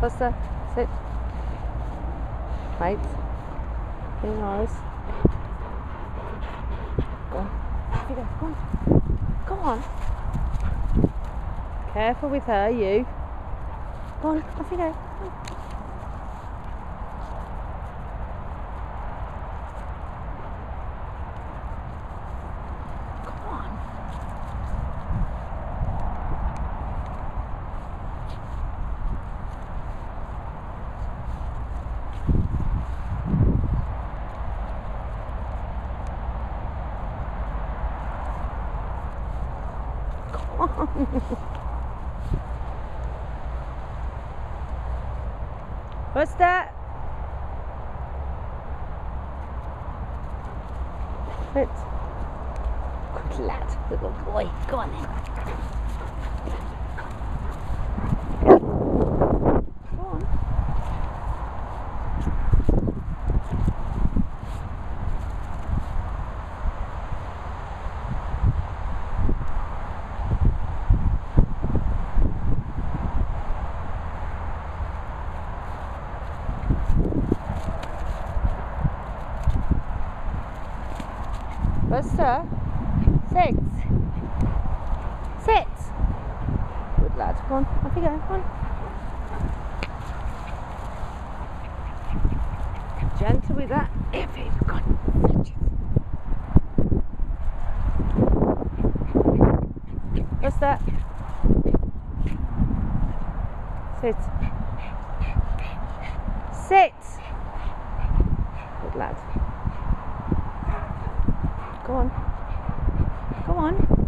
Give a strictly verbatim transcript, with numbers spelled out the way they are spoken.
Buster, sit. Right. Being ours. Go on. Off you go. Go on. Go on. Careful with her, you. Go on. Off you go. Go on. What's that? Sit. Good lad, little boy. Go on then. Go on. Buster, sit. Sit. Good lad. Come on, off you go. Come on. Gentle with that. Here, Phoebe. Go on. Buster. Sit. Sit. Good lad. Go on. Go on.